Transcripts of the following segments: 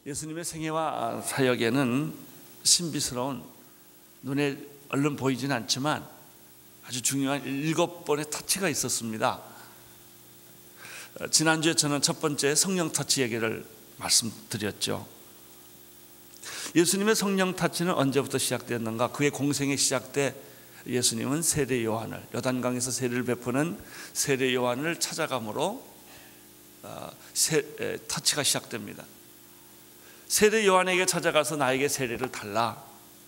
예수님의 생애와 사역에는 신비스러운, 눈에 얼른 보이진 않지만 아주 중요한 7번의 터치가 있었습니다. 지난주에 저는 첫 번째 성령 터치 얘기를 말씀드렸죠. 예수님의 성령 터치는 언제부터 시작되었는가? 그의 공생의 시작 때 예수님은 세례 요한을, 요단강에서 세례를 베푸는 세례 요한을 찾아감으로 터치가 시작됩니다. 세례 요한에게 찾아가서 나에게 세례를 달라.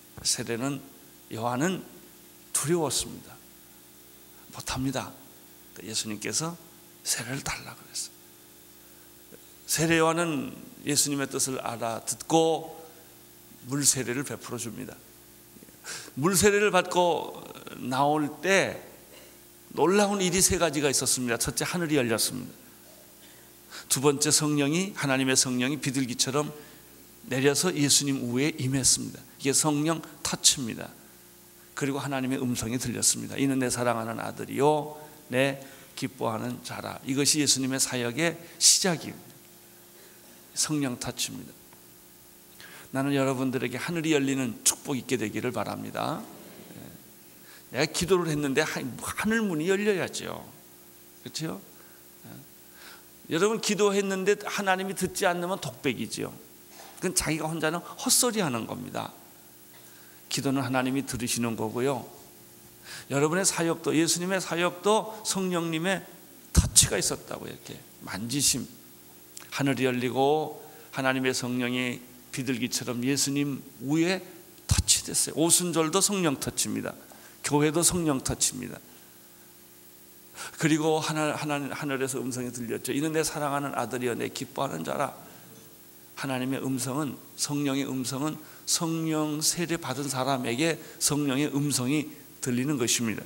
요한은 두려웠습니다. 못합니다. 예수님께서 세례를 달라 그랬어요. 세례 요한은 예수님의 뜻을 알아듣고 물 세례를 베풀어 줍니다. 물 세례를 받고 나올 때 놀라운 일이 3가지가 있었습니다. 첫째, 하늘이 열렸습니다. 두 번째, 하나님의 성령이 비둘기처럼 내려서 예수님 위에 임했습니다. 이게 성령 터치입니다. 그리고 하나님의 음성이 들렸습니다. 이는 내 사랑하는 아들이요 내 기뻐하는 자라. 이것이 예수님의 사역의 시작입니다. 성령 터치입니다. 나는 여러분들에게 하늘이 열리는 축복 있게 되기를 바랍니다. 내가 기도를 했는데 하늘 문이 열려야죠. 그렇죠? 여러분 기도했는데 하나님이 듣지 않으면 독백이죠. 그건 자기가 혼자는 헛소리 하는 겁니다. 기도는 하나님이 들으시는 거고요. 여러분의 사역도, 예수님의 사역도 성령님의 터치가 있었다고, 이렇게 만지심. 하늘이 열리고 하나님의 성령이 비둘기처럼 예수님 위에 터치됐어요. 오순절도 성령 터치입니다. 교회도 성령 터치입니다. 그리고 하늘에서 음성이 들렸죠. 이는 내 사랑하는 아들이여 내 기뻐하는 자라. 하나님의 음성은, 성령의 음성은 성령 세례 받은 사람에게 성령의 음성이 들리는 것입니다.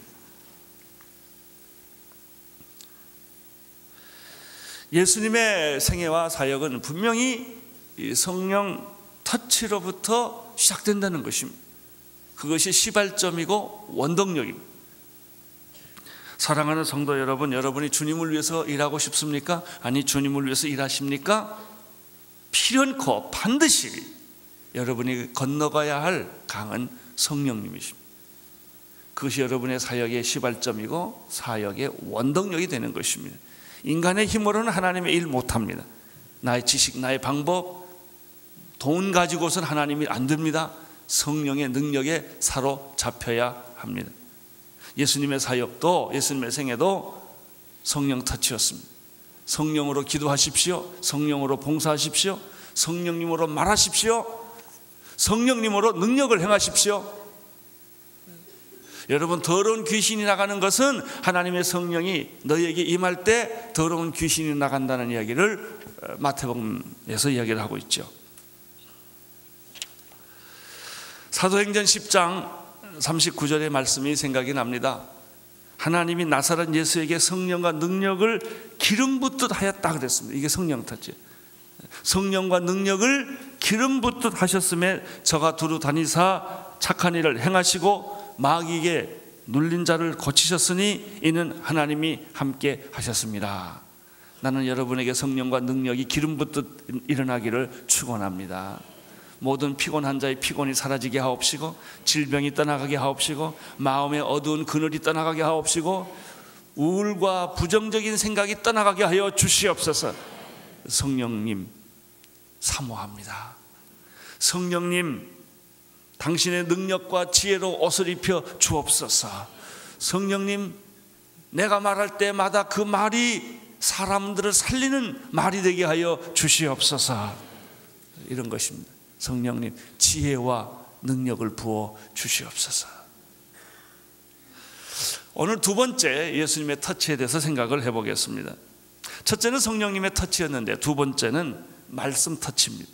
예수님의 생애와 사역은 분명히 성령 터치로부터 시작된다는 것입니다. 그것이 시발점이고 원동력입니다. 사랑하는 성도 여러분, 여러분이 주님을 위해서 일하고 싶습니까? 아니, 주님을 위해서 일하십니까? 필연코 반드시 여러분이 건너가야 할 강은 성령님이십니다. 그것이 여러분의 사역의 시발점이고 사역의 원동력이 되는 것입니다. 인간의 힘으로는 하나님의 일 못합니다. 나의 지식, 나의 방법, 돈 가지고서는 하나님이 안 됩니다. 성령의 능력에 사로잡혀야 합니다. 예수님의 사역도, 예수님의 생애도 성령 터치였습니다. 성령으로 기도하십시오. 성령으로 봉사하십시오. 성령님으로 말하십시오. 성령님으로 능력을 행하십시오. 여러분, 더러운 귀신이 나가는 것은 하나님의 성령이 너희에게 임할 때 더러운 귀신이 나간다는 이야기를 마태복음에서 이야기를 하고 있죠. 사도행전 10장 39절의 말씀이 생각이 납니다. 하나님이 나사렛 예수에게 성령과 능력을 기름 붓듯 하였다 그랬습니다. 이게 성령 터치. 성령과 능력을 기름 붓듯 하셨음에 저가 두루 다니사 착한 일을 행하시고 마귀에게 눌린 자를 고치셨으니 이는 하나님이 함께 하셨습니다. 나는 여러분에게 성령과 능력이 기름 붓듯 일어나기를 축원합니다. 모든 피곤한 자의 피곤이 사라지게 하옵시고, 질병이 떠나가게 하옵시고, 마음의 어두운 그늘이 떠나가게 하옵시고, 우울과 부정적인 생각이 떠나가게 하여 주시옵소서. 성령님 사모합니다. 성령님, 당신의 능력과 지혜로 옷을 입혀 주옵소서. 성령님, 내가 말할 때마다 그 말이 사람들을 살리는 말이 되게 하여 주시옵소서. 이런 것입니다. 성령님, 지혜와 능력을 부어 주시옵소서. 오늘 두 번째 예수님의 터치에 대해서 생각을 해보겠습니다. 첫째는 성령님의 터치였는데 두 번째는 말씀 터치입니다.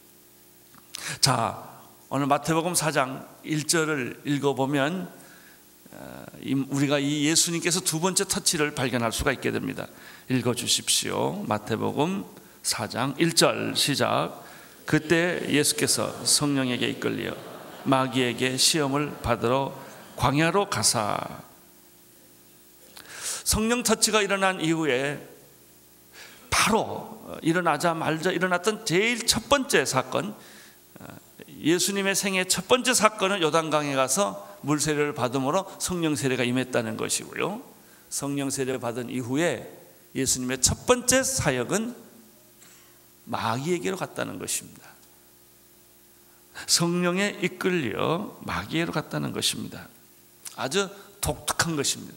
자, 오늘 마태복음 4장 1절을 읽어보면 우리가 이 예수님께서 두 번째 터치를 발견할 수가 있게 됩니다. 읽어주십시오. 마태복음 4장 1절 시작. 그때 예수께서 성령에게 이끌려 마귀에게 시험을 받으러 광야로 가사. 성령 터치가 일어난 이후에 바로 일어나자마자 일어났던 제일 첫 번째 사건, 예수님의 생애 첫 번째 사건은 요단강에 가서 물 세례를 받음으로 성령 세례가 임했다는 것이고요. 성령 세례를 받은 이후에 예수님의 첫 번째 사역은 마귀에게로 갔다는 것입니다. 성령에 이끌려 마귀에게로 갔다는 것입니다. 아주 독특한 것입니다.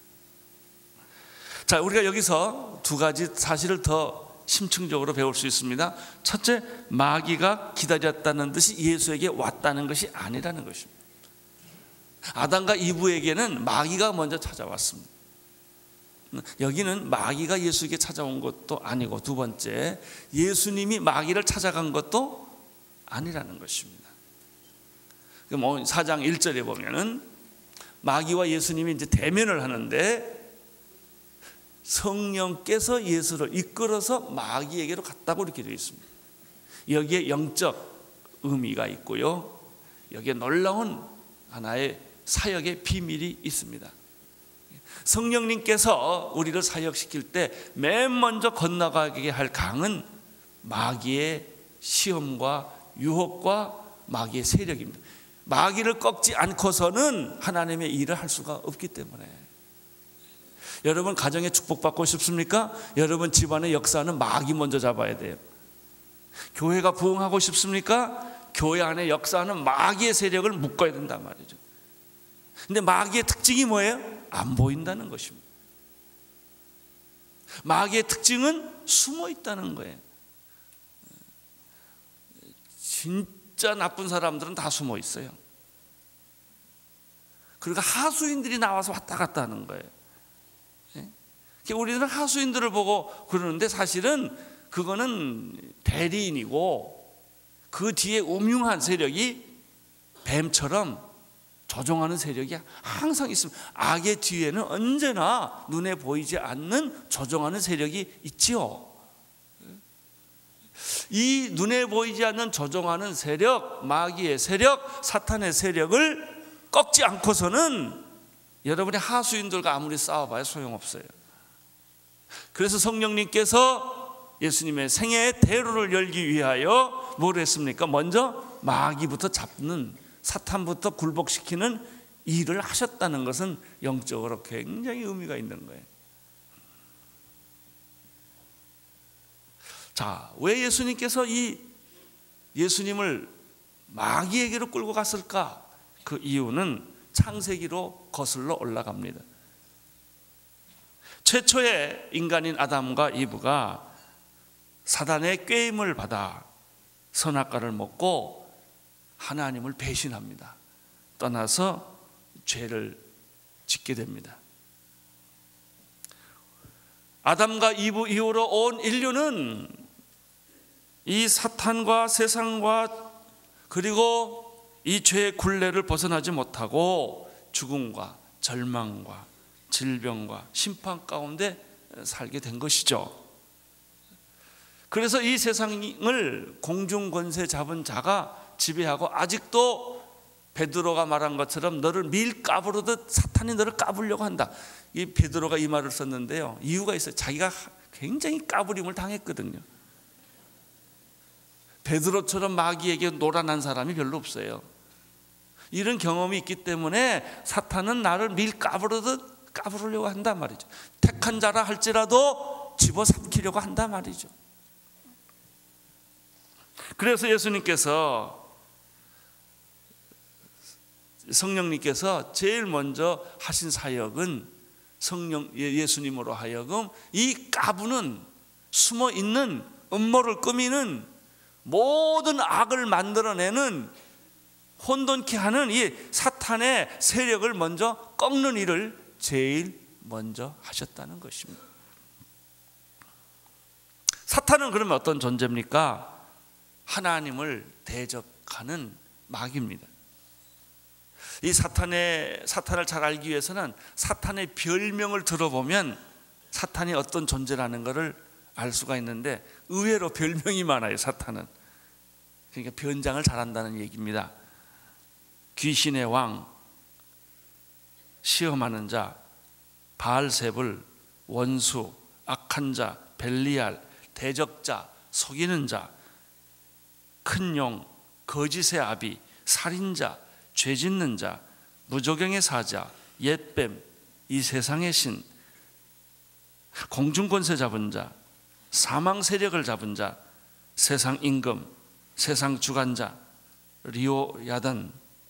자, 우리가 여기서 두 가지 사실을 더 심층적으로 배울 수 있습니다. 첫째, 마귀가 기다렸다는 듯이 예수에게 왔다는 것이 아니라는 것입니다. 아담과 이브에게는 마귀가 먼저 찾아왔습니다. 여기는 마귀가 예수에게 찾아온 것도 아니고, 두 번째, 예수님이 마귀를 찾아간 것도 아니라는 것입니다. 4장 1절에 보면은 마귀와 예수님이 이제 대면을 하는데 성령께서 예수를 이끌어서 마귀에게로 갔다고 이렇게 되어 있습니다. 여기에 영적 의미가 있고요, 여기에 놀라운 하나의 사역의 비밀이 있습니다. 성령님께서 우리를 사역시킬 때 맨 먼저 건너가게 할 강은 마귀의 시험과 유혹과 마귀의 세력입니다. 마귀를 꺾지 않고서는 하나님의 일을 할 수가 없기 때문에. 여러분 가정에 축복받고 싶습니까? 여러분 집안의 역사는 마귀 먼저 잡아야 돼요. 교회가 부흥하고 싶습니까? 교회 안에 역사는 마귀의 세력을 묶어야 된단 말이죠. 근데 마귀의 특징이 뭐예요? 안 보인다는 것입니다. 마귀의 특징은 숨어 있다는 거예요. 진짜 나쁜 사람들은 다 숨어 있어요. 그러니까 하수인들이 나와서 왔다 갔다 하는 거예요. 우리는 하수인들을 보고 그러는데 사실은 그거는 대리인이고, 그 뒤에 음흉한 세력이 뱀처럼 조종하는 세력이 항상 있습니다. 악의 뒤에는 언제나 눈에 보이지 않는 조종하는 세력이 있지요. 이 눈에 보이지 않는 조종하는 세력, 마귀의 세력, 사탄의 세력을 꺾지 않고서는 여러분이 하수인들과 아무리 싸워봐야 소용없어요. 그래서 성령님께서 예수님의 생애의 대로를 열기 위하여 뭘 했습니까? 먼저 마귀부터 잡는, 사탄부터 굴복시키는 일을 하셨다는 것은 영적으로 굉장히 의미가 있는 거예요. 자, 왜 예수님께서 이 예수님을 마귀에게로 끌고 갔을까? 그 이유는 창세기로 거슬러 올라갑니다. 최초의 인간인 아담과 이브가 사단의 꾀임을 받아 선악과를 먹고 하나님을 배신합니다. 떠나서 죄를 짓게 됩니다. 아담과 이브 이후로 온 인류는 이 사탄과 세상과 그리고 이 죄의 굴레를 벗어나지 못하고 죽음과 절망과 질병과 심판 가운데 살게 된 것이죠. 그래서 이 세상을 공중권세 잡은 자가 지배하고, 아직도 베드로가 말한 것처럼 너를 밀 까부르듯 사탄이 너를 까불려고 한다. 이 베드로가 이 말을 썼는데요, 이유가 있어요. 자기가 굉장히 까부림을 당했거든요. 베드로처럼 마귀에게 노란한 사람이 별로 없어요. 이런 경험이 있기 때문에 사탄은 나를 밀 까부르듯 까부르려고 한단 말이죠. 택한 자라 할지라도 집어삼키려고 한단 말이죠. 그래서 성령님께서 제일 먼저 하신 사역은 예수님으로 하여금 이 까부는, 숨어 있는 음모를 꾸미는, 모든 악을 만들어내는, 혼돈케 하는 이 사탄의 세력을 먼저 꺾는 일을 제일 먼저 하셨다는 것입니다. 사탄은 그러면 어떤 존재입니까? 하나님을 대적하는 마귀입니다. 이 사탄을 잘 알기 위해서는 사탄의 별명을 들어보면 사탄이 어떤 존재라는 것을 알 수가 있는데, 의외로 별명이 많아요. 사탄은. 그러니까 변장을 잘한다는 얘기입니다. 귀신의 왕, 시험하는 자, 바알세불, 원수, 악한 자, 벨리알, 대적자, 속이는 자, 큰 용, 거짓의 아비, 살인자, 죄짓는 자, 무조경의 사자, 옛뱀, 이 세상의 신, 공중권세 잡은 자, 사망 세력을 잡은 자, 세상 임금, 세상 주관자, 리오야단,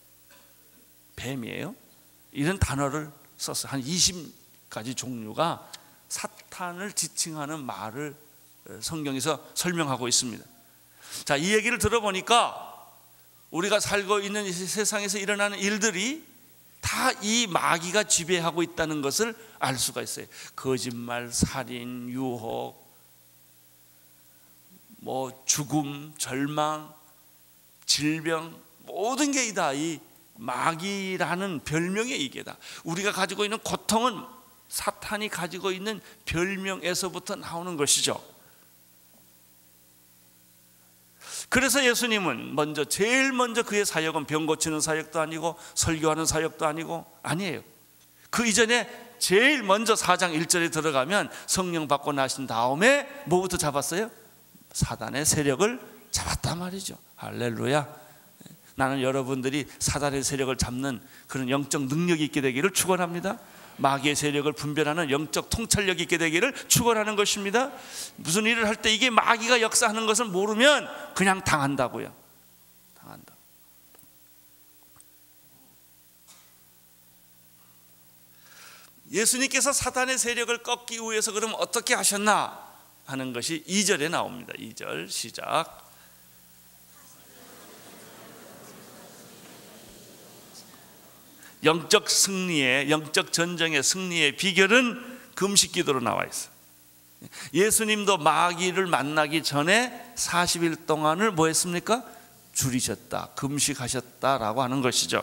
뱀이에요. 이런 단어를 썼어요. 한 20가지 종류가 사탄을 지칭하는 말을 성경에서 설명하고 있습니다. 자, 이 얘기를 들어보니까 우리가 살고 있는 이 세상에서 일어나는 일들이 다 이 마귀가 지배하고 있다는 것을 알 수가 있어요. 거짓말, 살인, 유혹, 죽음, 절망, 질병, 모든 게 다 이 마귀라는 별명의 이게다. 우리가 가지고 있는 고통은 사탄이 가지고 있는 별명에서부터 나오는 것이죠. 그래서 예수님은 제일 먼저 그의 사역은 병 고치는 사역도 아니고 설교하는 사역도 아니에요. 그 이전에 제일 먼저 4장 1절에 들어가면 성령 받고 나신 다음에 뭐부터 잡았어요? 사단의 세력을 잡았단 말이죠. 할렐루야. 나는 여러분들이 사단의 세력을 잡는 그런 영적 능력이 있게 되기를 축원합니다. 마귀의 세력을 분별하는 영적 통찰력이 있게 되기를 축원하는 것입니다. 무슨 일을 할 때 이게 마귀가 역사하는 것을 모르면 그냥 당한다고요. 당한다. 예수님께서 사단의 세력을 꺾기 위해서 그럼 어떻게 하셨나 하는 것이 2절에 나옵니다. 2절 시작. 영적 승리의, 영적 전쟁의 승리의 비결은 금식 기도로 나와 있어요. 예수님도 마귀를 만나기 전에 40일 동안을 뭐 했습니까? 줄이셨다, 금식하셨다라고 하는 것이죠.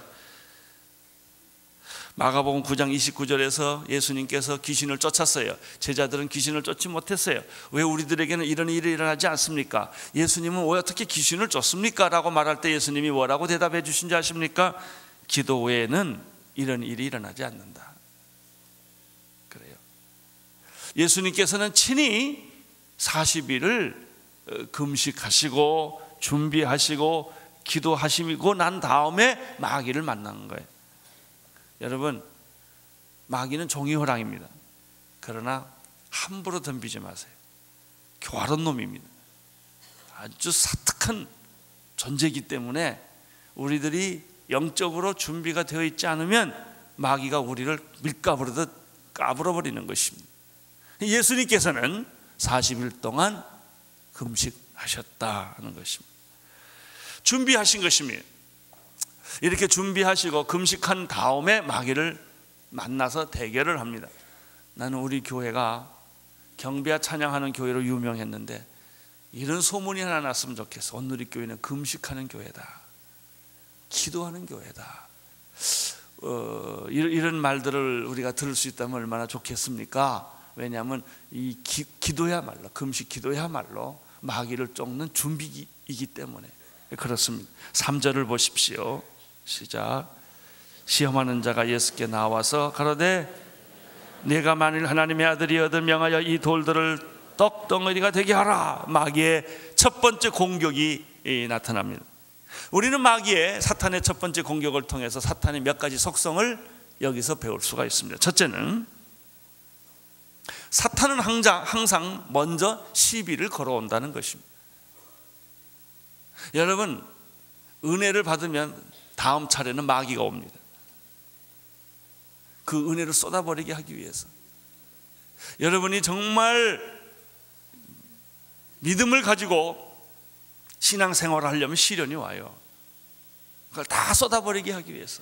마가복음 9장 29절에서 예수님께서 귀신을 쫓았어요. 제자들은 귀신을 쫓지 못했어요. 왜 우리들에게는 이런 일이 일어나지 않습니까? 예수님은 왜 어떻게 귀신을 쫓습니까? 라고 말할 때 예수님이 뭐라고 대답해 주신지 아십니까? 기도 외에는 이런 일이 일어나지 않는다. 그래요. 예수님께서는 친히 40일을 금식하시고 준비하시고 기도하시고 난 다음에 마귀를 만나는 거예요. 여러분, 마귀는 종이호랑입니다. 그러나 함부로 덤비지 마세요. 교활한 놈입니다. 아주 사특한 존재이기 때문에 우리들이 영적으로 준비가 되어 있지 않으면 마귀가 우리를 밀가부르듯 까불어버리는 것입니다. 예수님께서는 40일 동안 금식하셨다는 것입니다. 준비하신 것입니다. 이렇게 준비하시고 금식한 다음에 마귀를 만나서 대결을 합니다. 나는 우리 교회가 경배와 찬양하는 교회로 유명했는데 이런 소문이 하나 났으면 좋겠어. 오늘 우리 교회는 금식하는 교회다, 기도하는 교회다. 이런 말들을 우리가 들을 수 있다면 얼마나 좋겠습니까? 왜냐하면 이 기도야말로, 금식 기도야말로 마귀를 쫓는 준비이기 때문에 그렇습니다. 3절을 보십시오. 시작. 시험하는 자가 예수께 나와서 가로되 내가 만일 하나님의 아들이어도 명하여 이 돌들을 떡덩어리가 되게 하라. 마귀의 첫 번째 공격이 나타납니다. 우리는 마귀의, 사탄의 첫 번째 공격을 통해서 사탄의 몇 가지 속성을 여기서 배울 수가 있습니다. 첫째는 사탄은 항상 먼저 시비를 걸어온다는 것입니다. 여러분, 은혜를 받으면 다음 차례는 마귀가 옵니다. 그 은혜를 쏟아버리게 하기 위해서. 여러분이 정말 믿음을 가지고 신앙생활을 하려면 시련이 와요. 그걸 다 쏟아버리게 하기 위해서.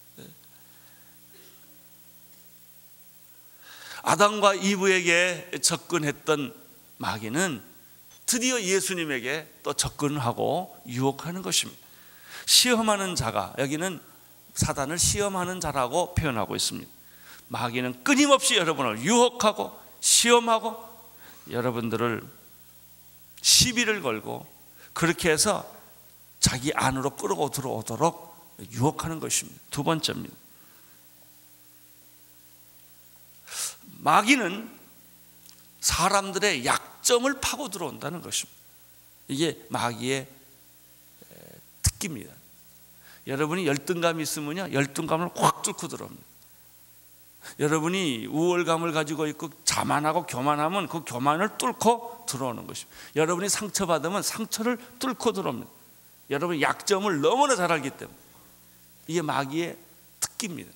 아담과 이브에게 접근했던 마귀는 드디어 예수님에게 또 접근하고 유혹하는 것입니다. 시험하는 자가, 여기는 사단을 시험하는 자라고 표현하고 있습니다. 마귀는 끊임없이 여러분을 유혹하고 시험하고 여러분들을 시비를 걸고 그렇게 해서 자기 안으로 끌고 들어오도록 유혹하는 것입니다. 두 번째입니다. 마귀는 사람들의 약점을 파고 들어온다는 것입니다. 이게 마귀의 특기입니다. 여러분이 열등감이 있으면요, 열등감을 확 뚫고 들어옵니다. 여러분이 우월감을 가지고 있고 자만하고 교만하면 그 교만을 뚫고 들어오는 것입니다. 여러분이 상처받으면 상처를 뚫고 들어옵니다. 여러분이 약점을 너무나 잘 알기 때문에. 이게 마귀의 특기입니다.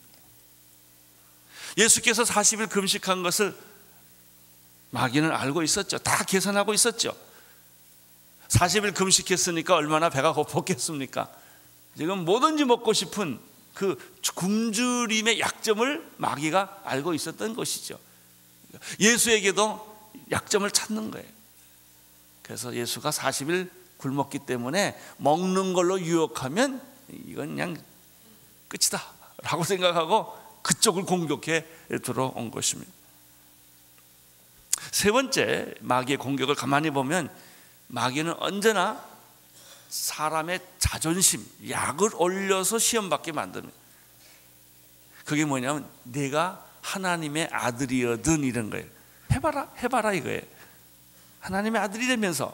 예수께서 40일 금식한 것을 마귀는 알고 있었죠. 다 계산하고 있었죠. 40일 금식했으니까 얼마나 배가 고팠겠습니까? 지금 뭐든지 먹고 싶은 그 굶주림의 약점을 마귀가 알고 있었던 것이죠. 예수에게도 약점을 찾는 거예요. 그래서 예수가 40일 굶었기 때문에 먹는 걸로 유혹하면 이건 그냥 끝이다 라고 생각하고 그쪽을 공격해 들어온 것입니다. 세 번째, 마귀의 공격을 가만히 보면 마귀는 언제나 사람의 자존심, 약을 올려서 시험받게 만듭니다. 그게 뭐냐면 내가 하나님의 아들이거든 이런 거예요. 해봐라 이거예요. 하나님의 아들이라면서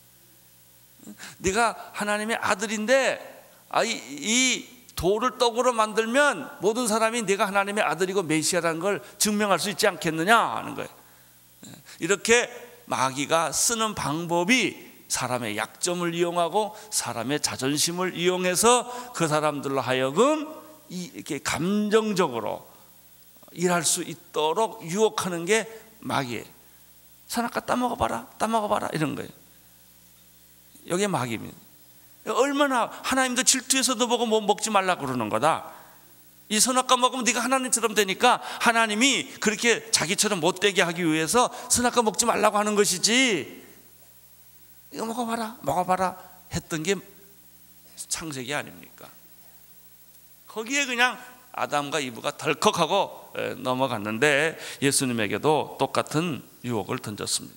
네가 하나님의 아들인데 이 돌을 떡으로 만들면 모든 사람이 네가 하나님의 아들이고 메시아라는 걸 증명할 수 있지 않겠느냐 하는 거예요. 이렇게 마귀가 쓰는 방법이 사람의 약점을 이용하고 사람의 자존심을 이용해서 그 사람들로 하여금 이렇게 감정적으로 일할 수 있도록 유혹하는 게 마귀예요. 선악과 따먹어봐라 이런 거예요. 이게 마귀입니다. 얼마나 하나님도 질투해서 너보고 뭐 먹지 말라 그러는 거다. 이 선악과 먹으면 네가 하나님처럼 되니까 하나님이 그렇게 자기처럼 못되게 하기 위해서 선악과 먹지 말라고 하는 것이지, 이거 먹어봐라 했던 게 창세기 아닙니까? 거기에 그냥 아담과 이브가 덜컥하고 넘어갔는데 예수님에게도 똑같은 유혹을 던졌습니다.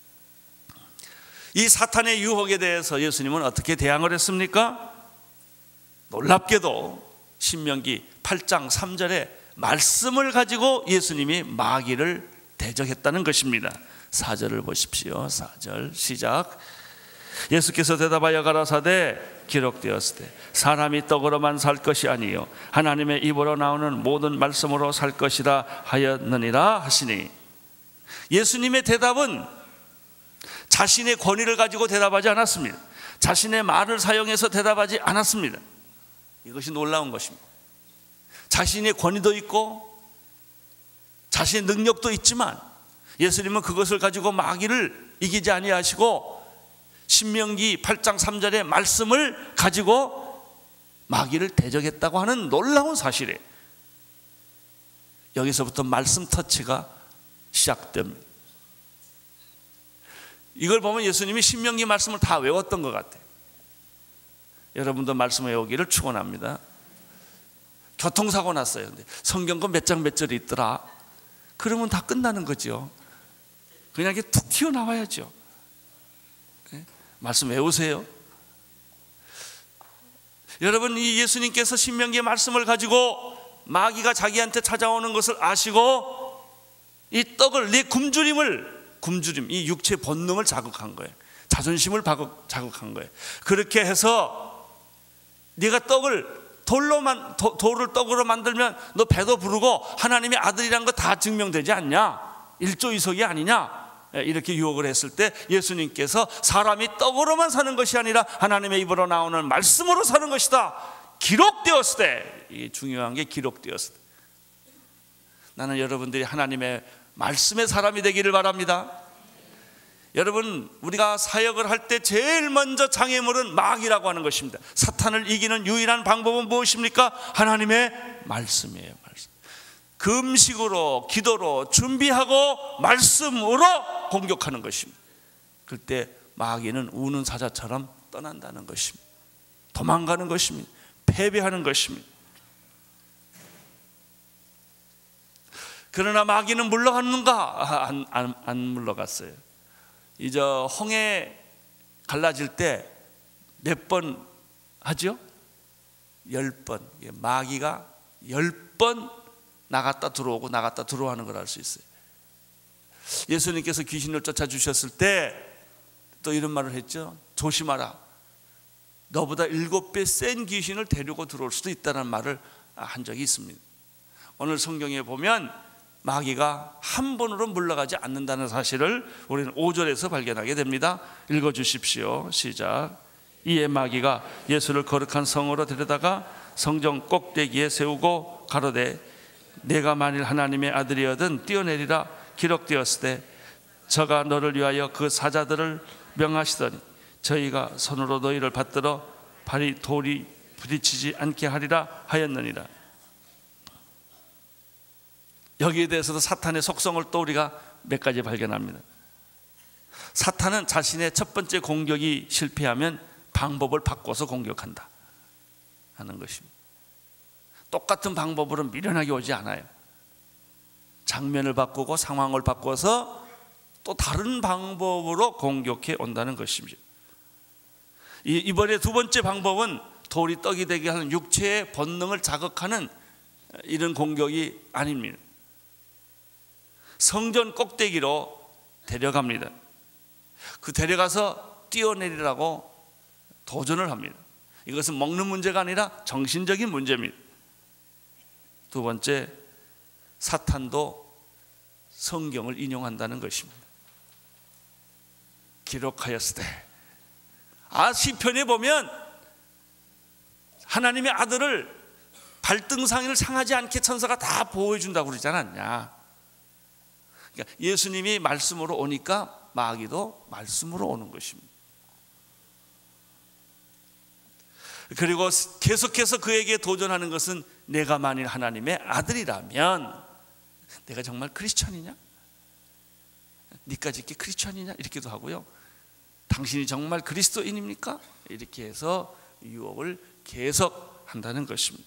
이 사탄의 유혹에 대해서 예수님은 어떻게 대항을 했습니까? 놀랍게도 신명기 8장 3절에 말씀을 가지고 예수님이 마귀를 대적했다는 것입니다. 4절을 보십시오. 4절 시작. 예수께서 대답하여 가라사대 기록되었으되 사람이 떡으로만 살 것이 아니요 하나님의 입으로 나오는 모든 말씀으로 살 것이라 하였느니라 하시니, 예수님의 대답은 자신의 권위를 가지고 대답하지 않았습니다. 자신의 말을 사용해서 대답하지 않았습니다. 이것이 놀라운 것입니다. 자신의 권위도 있고 자신의 능력도 있지만 예수님은 그것을 가지고 마귀를 이기지 아니하시고 신명기 8장 3절의 말씀을 가지고 마귀를 대적했다고 하는 놀라운 사실이에요. 여기서부터 말씀 터치가 시작됩니다. 이걸 보면 예수님이 신명기 말씀을 다 외웠던 것 같아요. 여러분도 말씀 외우기를 축원합니다. 교통사고 났어요. 근데 성경 거 몇 장 몇 절이 있더라. 그러면 다 끝나는 거죠. 그냥 이렇게 툭 튀어나와야죠. 네? 말씀 외우세요. 여러분, 이 예수님께서 신명기의 말씀을 가지고 마귀가 자기한테 찾아오는 것을 아시고 이 떡을, 내 굶주림, 이 육체 본능을 자극한 거예요. 자존심을 자극한 거예요. 그렇게 해서 네가 돌을 떡으로 만들면 너 배도 부르고 하나님의 아들이란 거 다 증명되지 않냐? 일조이석이 아니냐? 이렇게 유혹을 했을 때 예수님께서 사람이 떡으로만 사는 것이 아니라 하나님의 입으로 나오는 말씀으로 사는 것이다. 기록되었을 때, 이게 중요한 게 기록되었을 때. 나는 여러분들이 하나님의 말씀의 사람이 되기를 바랍니다. 여러분, 우리가 사역을 할 때 제일 먼저 장애물은 마귀라고 하는 것입니다. 사탄을 이기는 유일한 방법은 무엇입니까? 하나님의 말씀이에요. 말씀. 금식으로, 기도로 준비하고 말씀으로 공격하는 것입니다. 그때 마귀는 우는 사자처럼 떠난다는 것입니다. 도망가는 것입니다. 패배하는 것입니다. 그러나 마귀는 물러갔는가? 안 물러갔어요. 이제 홍해 갈라질 때 몇 번 하죠? 10번. 마귀가 10번 나갔다 들어오고 나갔다 들어오는 걸 알 수 있어요. 예수님께서 귀신을 쫓아주셨을 때 또 이런 말을 했죠. 조심하라. 너보다 7배 센 귀신을 데리고 들어올 수도 있다는 말을 한 적이 있습니다. 오늘 성경에 보면 마귀가 한 번으로 물러가지 않는다는 사실을 우리는 5절에서 발견하게 됩니다. 읽어주십시오. 시작. 이에 마귀가 예수를 거룩한 성으로 데려다가 성전 꼭대기에 세우고 가로되 내가 만일 하나님의 아들이거든 뛰어내리라 기록되었으되 저가 너를 위하여 그 사자들을 명하시더니 저희가 손으로 너희를 받들어 발이 돌이 부딪히지 않게 하리라 하였느니라. 여기에 대해서도 사탄의 속성을 또 우리가 몇 가지 발견합니다. 사탄은 자신의 첫 번째 공격이 실패하면 방법을 바꿔서 공격한다 하는 것입니다. 똑같은 방법으로 미련하게 오지 않아요. 장면을 바꾸고 상황을 바꿔서 또 다른 방법으로 공격해 온다는 것입니다. 이번에 두 번째 방법은 돌이 떡이 되게 하는 육체의 본능을 자극하는 이런 공격이 아닙니다. 성전 꼭대기로 데려갑니다. 그 데려가서 뛰어내리라고 도전을 합니다. 이것은 먹는 문제가 아니라 정신적인 문제입니다. 두 번째, 사탄도 성경을 인용한다는 것입니다. 기록하였으되, 시편에 보면 하나님의 아들을 발등상을 상하지 않게 천사가 다 보호해준다고 그러지 않았냐. 그러니까 예수님이 말씀으로 오니까 마귀도 말씀으로 오는 것입니다. 그리고 계속해서 그에게 도전하는 것은 내가 만일 하나님의 아들이라면 내가 정말 크리스천이냐? 니까지 있게 크리스천이냐? 이렇게도 하고요. 당신이 정말 그리스도인입니까? 이렇게 해서 유혹을 계속한다는 것입니다.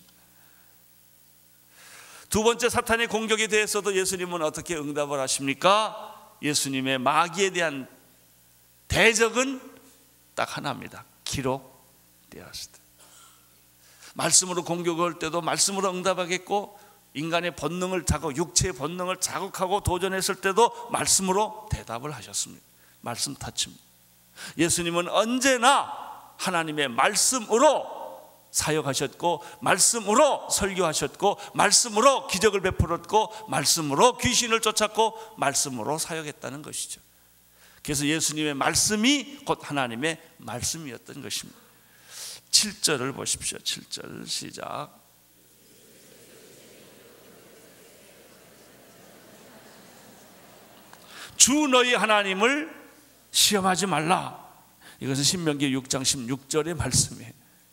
두 번째 사탄의 공격에 대해서도 예수님은 어떻게 응답을 하십니까? 예수님의 마귀에 대한 대적은 딱 하나입니다. 기록되었을 때. 말씀으로 공격할 때도 말씀으로 응답하겠고, 인간의 본능을 육체의 본능을 자극하고 도전했을 때도 말씀으로 대답을 하셨습니다. 말씀 타치입니다. 예수님은 언제나 하나님의 말씀으로 사역하셨고, 말씀으로 설교하셨고, 말씀으로 기적을 베풀었고, 말씀으로 귀신을 쫓았고, 말씀으로 사역했다는 것이죠. 그래서 예수님의 말씀이 곧 하나님의 말씀이었던 것입니다. 7절을 보십시오. 7절 시작. 주 너희 하나님을 시험하지 말라. 이것은 신명기 6장 16절의 말씀이에요.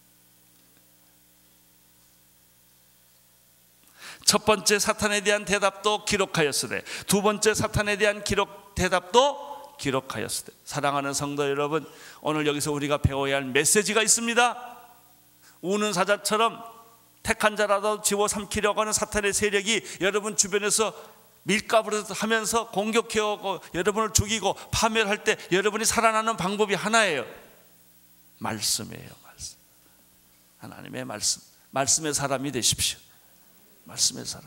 첫 번째 사탄에 대한 대답도 기록하였으되, 두 번째 사탄에 대한 대답도 기록하였으되. 사랑하는 성도 여러분, 오늘 여기서 우리가 배워야 할 메시지가 있습니다. 우는 사자처럼 택한 자라도 집어삼키려고 하는 사탄의 세력이 여러분 주변에서 밀가부를 하면서 공격해오고 여러분을 죽이고 파멸할 때 여러분이 살아나는 방법이 하나예요. 말씀이에요. 말씀. 하나님의 말씀. 말씀의 사람이 되십시오. 말씀의 사람.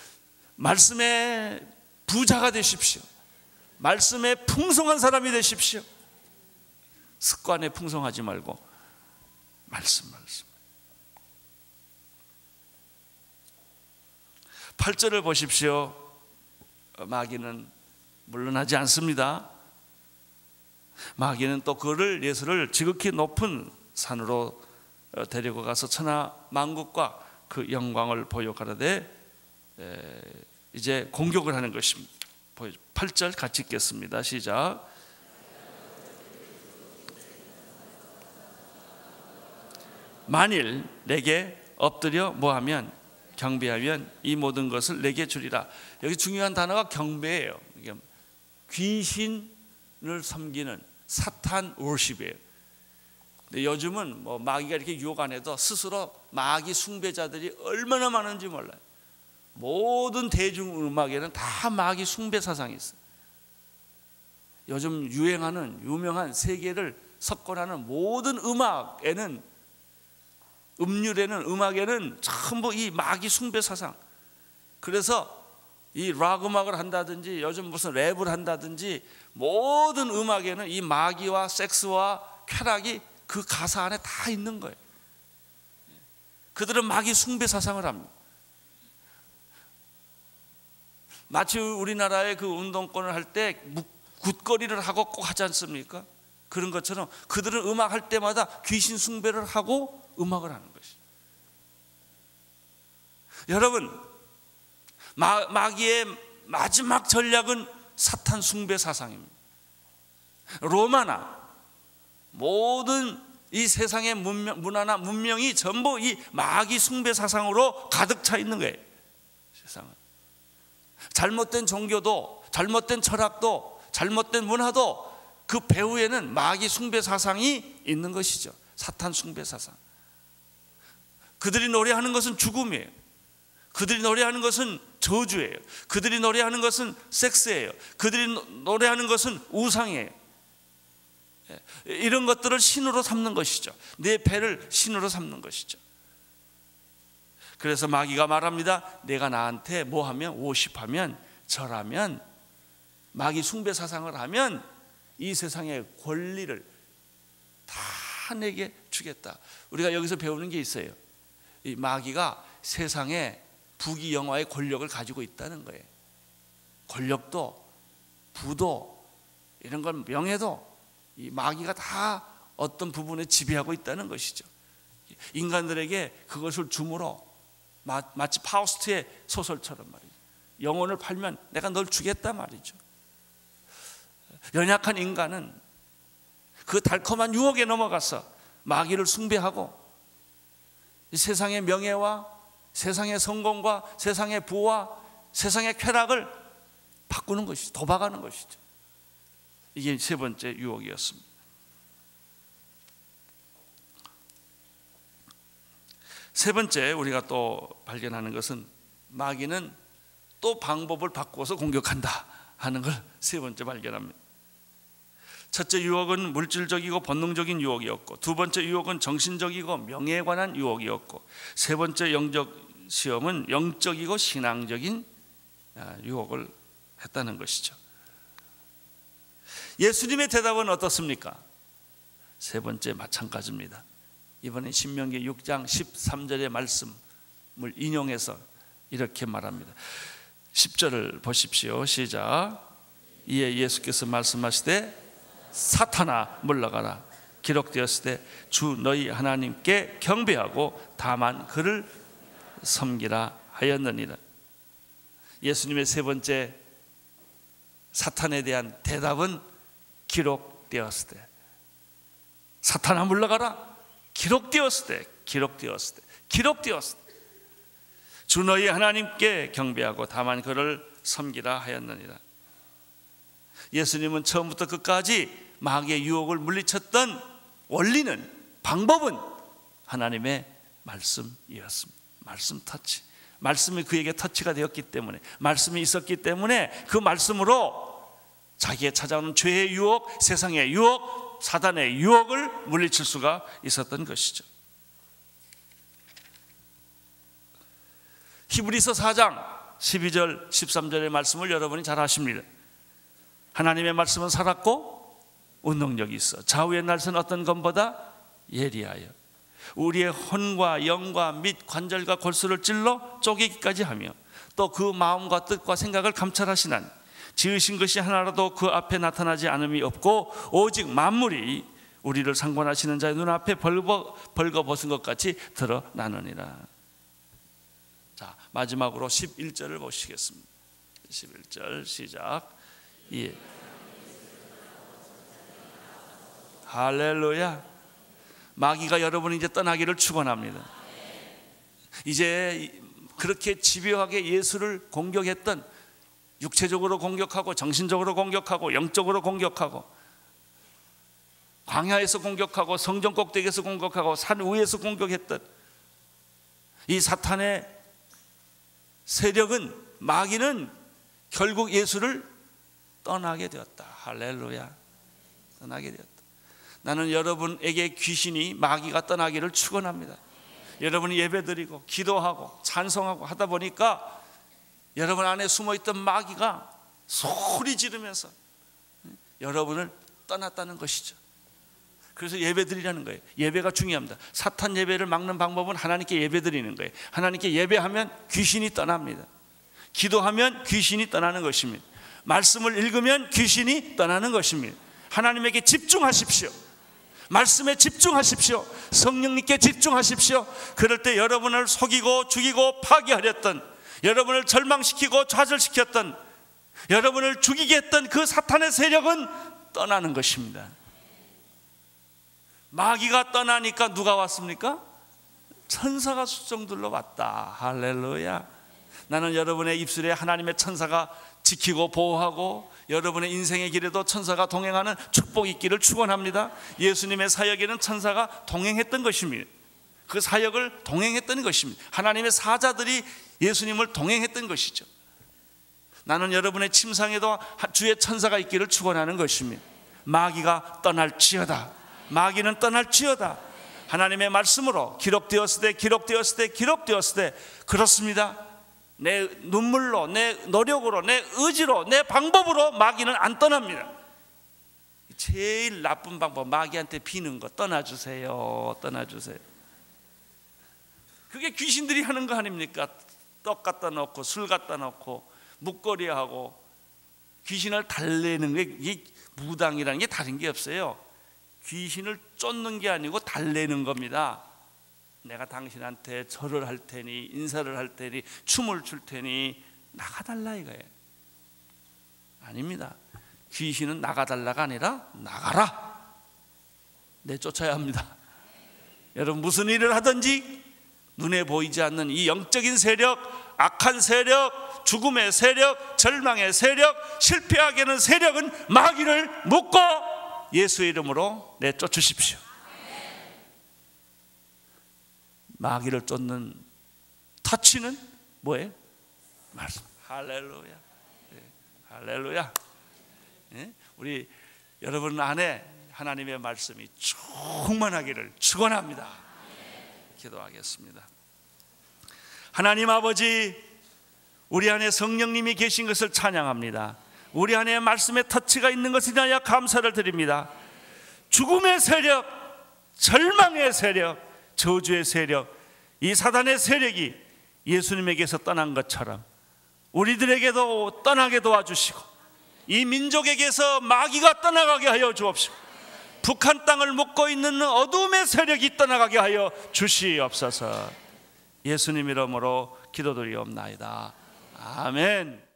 말씀의 부자가 되십시오. 말씀의 풍성한 사람이 되십시오. 습관에 풍성하지 말고 말씀. 8절을 보십시오. 마귀는 물러나지 않습니다. 마귀는 또 그를 예수를 지극히 높은 산으로 데리고 가서 천하 만국과 그 영광을 보여 가라되 이제 공격을 하는 것입니다. 8절 같이 읽겠습니다. 시작. 만일 내게 엎드려 뭐하면 경배하면 이 모든 것을 내게 주리라. 여기 중요한 단어가 경배예요. 귀신을 섬기는 사탄 월십이에요. 근데 요즘은 뭐 마귀가 이렇게 유혹 안 해도 스스로 마귀 숭배자들이 얼마나 많은지 몰라요. 모든 대중음악에는 다 마귀 숭배 사상이 있어요. 요즘 유행하는 유명한 세계를 석권하는 모든 음악에는, 음률에는, 음악에는 전부 이 마귀 숭배 사상. 그래서 이 락 음악을 한다든지 요즘 무슨 랩을 한다든지 모든 음악에는 이 마귀와 섹스와 쾌락이 그 가사 안에 다 있는 거예요. 그들은 마귀 숭배 사상을 합니다. 마치 우리나라의 그 운동권을 할 때 굿거리를 하고 꼭 하지 않습니까? 그런 것처럼 그들은 음악 할 때마다 귀신 숭배를 하고 음악을 하는 것이죠. 여러분, 마귀의 마지막 전략은 사탄 숭배 사상입니다. 로마나 모든 이 세상의 문화나 문명이 전부 이 마귀 숭배 사상으로 가득 차 있는 거예요. 세상은 잘못된 종교도, 잘못된 철학도, 잘못된 문화도 그 배후에는 마귀 숭배 사상이 있는 것이죠. 사탄 숭배 사상. 그들이 노래하는 것은 죽음이에요. 그들이 노래하는 것은 저주예요. 그들이 노래하는 것은 섹스예요. 그들이 노래하는 것은 우상이에요. 이런 것들을 신으로 삼는 것이죠. 내 배를 신으로 삼는 것이죠. 그래서 마귀가 말합니다. 내가 나한테 뭐 하면, 워십하면, 절하면, 마귀 숭배 사상을 하면 이 세상의 권리를 다 내게 주겠다. 우리가 여기서 배우는 게 있어요. 이 마귀가 세상에 부귀영화의 권력을 가지고 있다는 거예요. 권력도, 부도, 이런 건 명예도 이 마귀가 다 어떤 부분에 지배하고 있다는 것이죠. 인간들에게 그것을 주므로 마치 파우스트의 소설처럼 말이죠. 영혼을 팔면 내가 널 주겠다 말이죠. 연약한 인간은 그 달콤한 유혹에 넘어가서 마귀를 숭배하고 세상의 명예와 세상의 성공과 세상의 부와 세상의 쾌락을 바꾸는 것이죠. 도박하는 것이죠. 이게 세 번째 유혹이었습니다. 세 번째 우리가 또 발견하는 것은 마귀는 또 방법을 바꿔서 공격한다 하는 걸 세 번째 발견합니다. 첫째 유혹은 물질적이고 본능적인 유혹이었고, 두 번째 유혹은 정신적이고 명예에 관한 유혹이었고, 세 번째 영적 시험은 영적이고 신앙적인 유혹을 했다는 것이죠. 예수님의 대답은 어떻습니까? 세 번째 마찬가지입니다. 이번에 신명기 6장 13절의 말씀을 인용해서 이렇게 말합니다. 10절을 보십시오. 시작. 이에 예수께서 말씀하시되 사탄아 물러가라. 기록되었을 때 주 너희 하나님께 경배하고 다만 그를 섬기라 하였느니라. 예수님의 세 번째 사탄에 대한 대답은 기록되었을 때, 사탄아 물러가라. 기록되었을 때, 기록되었을 때, 기록되었을 때 주 너희 하나님께 경배하고 다만 그를 섬기라 하였느니라. 예수님은 처음부터 끝까지 마귀의 유혹을 물리쳤던 원리는, 방법은 하나님의 말씀이었습니다. 말씀 터치. 말씀이 그에게 터치가 되었기 때문에, 말씀이 있었기 때문에 그 말씀으로 자기의 찾아오는 죄의 유혹, 세상의 유혹, 사단의 유혹을 물리칠 수가 있었던 것이죠. 히브리서 4장 12절 13절의 말씀을 여러분이 잘 아십니다. 하나님의 말씀은 살았고 운동력이 있어 좌우의 날선 어떤 검보다 예리하여 우리의 혼과 영과 및 관절과 골수를 찔러 쪼개기까지 하며 또 그 마음과 뜻과 생각을 감찰하시나니 지으신 것이 하나라도 그 앞에 나타나지 않음이 없고 오직 만물이 우리를 상관하시는 자의 눈앞에 벌거벗은 것 같이 드러나느니라. 자, 마지막으로 11절을 보시겠습니다. 11절 시작. 예. 할렐루야. 마귀가 여러분이 이제 떠나기를 축원합니다. 이제 그렇게 집요하게 예수를 공격했던, 육체적으로 공격하고 정신적으로 공격하고 영적으로 공격하고 광야에서 공격하고 성전 꼭대기에서 공격하고 산 위에서 공격했던 이 사탄의 세력은, 마귀는 결국 예수를 떠나게 되었다. 할렐루야. 떠나게 되었다. 나는 여러분에게 귀신이, 마귀가 떠나기를 축원합니다. 여러분이 예배드리고 기도하고 찬송하고 하다 보니까 여러분 안에 숨어있던 마귀가 소리 지르면서 여러분을 떠났다는 것이죠. 그래서 예배드리라는 거예요. 예배가 중요합니다. 사탄 예배를 막는 방법은 하나님께 예배드리는 거예요. 하나님께 예배하면 귀신이 떠납니다. 기도하면 귀신이 떠나는 것입니다. 말씀을 읽으면 귀신이 떠나는 것입니다. 하나님에게 집중하십시오. 말씀에 집중하십시오. 성령님께 집중하십시오. 그럴 때 여러분을 속이고 죽이고 파괴하렸던, 여러분을 절망시키고 좌절시켰던, 여러분을 죽이게 했던 그 사탄의 세력은 떠나는 것입니다. 마귀가 떠나니까 누가 왔습니까? 천사가 수종들로 왔다. 할렐루야. 나는 여러분의 입술에 하나님의 천사가 지키고 보호하고 여러분의 인생의 길에도 천사가 동행하는 축복이 있기를 축원합니다. 예수님의 사역에는 천사가 동행했던 것입니다. 그 사역을 동행했던 것입니다. 하나님의 사자들이 예수님을 동행했던 것이죠. 나는 여러분의 침상에도 주의 천사가 있기를 축원하는 것입니다. 마귀가 떠날지어다. 마귀는 떠날지어다. 하나님의 말씀으로 기록되었을 때 그렇습니다. 내 눈물로, 내 노력으로, 내 의지로, 내 방법으로 마귀는 안 떠납니다. 제일 나쁜 방법, 마귀한테 비는 거. 떠나주세요, 떠나주세요. 그게 귀신들이 하는 거 아닙니까? 떡 갖다 놓고 술 갖다 놓고 묵거리하고 귀신을 달래는 게, 이게 무당이라는 게 다른 게 없어요. 귀신을 쫓는 게 아니고 달래는 겁니다. 내가 당신한테 절을 할 테니, 인사를 할 테니, 춤을 출 테니 나가달라 이거예요. 아닙니다. 귀신은 나가달라가 아니라 나가라, 내쫓아야 합니다. 여러분 무슨 일을 하든지 눈에 보이지 않는 이 영적인 세력, 악한 세력, 죽음의 세력, 절망의 세력, 실패하게 하는 세력은 마귀를 묶고 예수의 이름으로 내쫓으십시오. 마귀를 쫓는 터치는 뭐예요? 말씀. 할렐루야. 네. 할렐루야. 네? 우리 여러분 안에 하나님의 말씀이 충만하기를 축원합니다. 기도하겠습니다. 하나님 아버지, 우리 안에 성령님이 계신 것을 찬양합니다. 우리 안에 말씀의 터치가 있는 것에 대하여 감사를 드립니다. 죽음의 세력, 절망의 세력, 저주의 세력, 이 사단의 세력이 예수님에게서 떠난 것처럼 우리들에게도 떠나게 도와주시고 이 민족에게서 마귀가 떠나가게 하여 주옵시고 북한 땅을 묶고 있는 어둠의 세력이 떠나가게 하여 주시옵소서. 예수님 이름으로 기도드리옵나이다. 아멘.